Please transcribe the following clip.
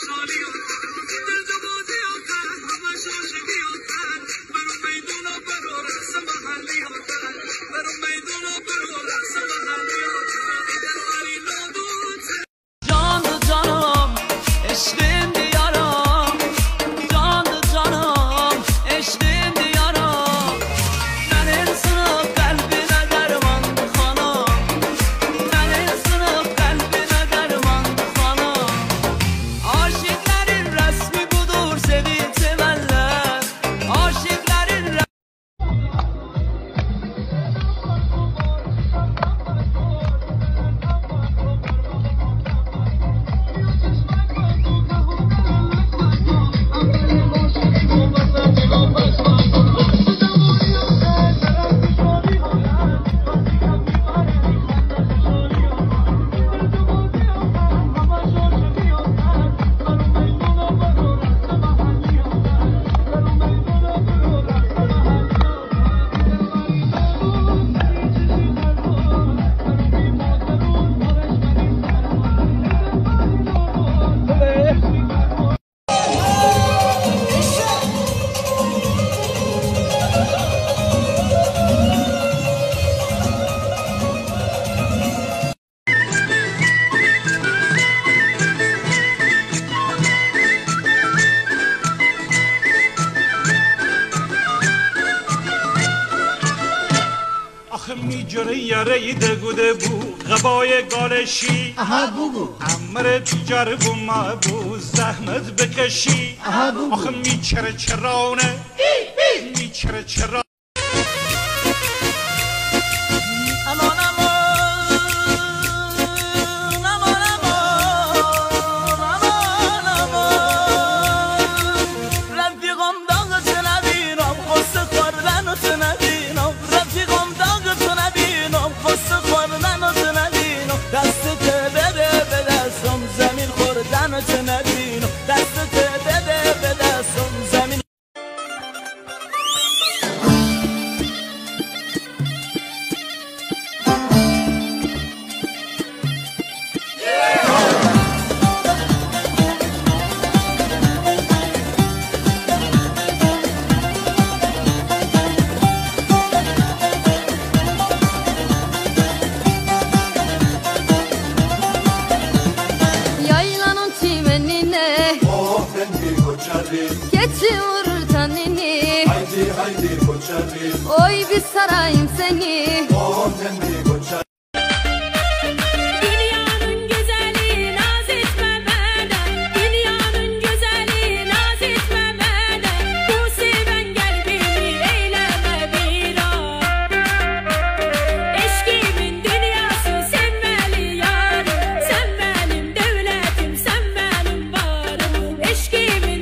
یاره دگوده بو غبای گالشی عمر تجار بو ما بو زحمت بکشی آخه میچره چرانه میچره چرانه Geçi vurur tanini Haydi koçarım Oy bir sarayım seni Oh kendi koçarım Dünyanın güzeli naz etme benden Dünyanın güzeli naz etme benden Bu seven kalbimi eyleme bir an Eşkimin dünyası sevmeli yarım Sen benim devletim sen benim varım Eşkimin